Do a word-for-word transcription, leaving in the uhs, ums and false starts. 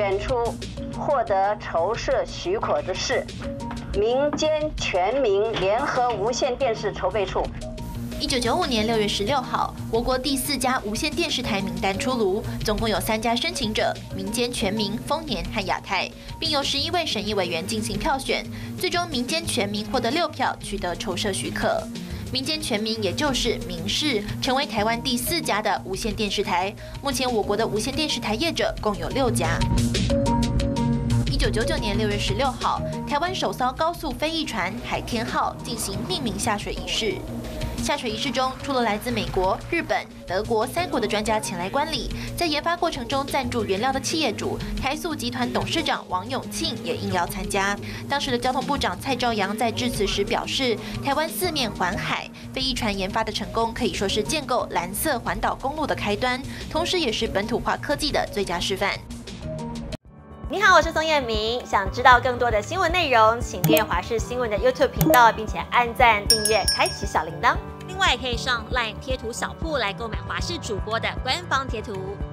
选出获得筹设许可的是民间全民联合无线电视筹备处。 一九九五年六月十六号，我国第四家无线电视台名单出炉，总共有三家申请者：民间全民、丰年和亚太，并由十一位审议委员进行票选，最终民间全民获得六票，取得筹设许可。民间全民也就是民视，成为台湾第四家的无线电视台。目前我国的无线电视台业者共有六家。一九九九年六月十六号，台湾首艘高速飞翼船海天号进行命名下水仪式。下水仪式中，除了来自美国、日本、德国三国的专家前来观礼，在研发过程中赞助原料的企业主台塑集团董事长王永庆也应邀参加。当时的交通部长蔡兆扬在致辞时表示，台湾四面环海，飞翼船研发的成功可以说是建构蓝色环岛公路的开端，同时也是本土化科技的最佳示范。 你好，我是宋彦明。想知道更多的新闻内容，请订阅华视新闻的 YouTube 频道，并且按赞、订阅、开启小铃铛。 另外，可以上 LINE 贴图小铺来购买华视主播的官方贴图。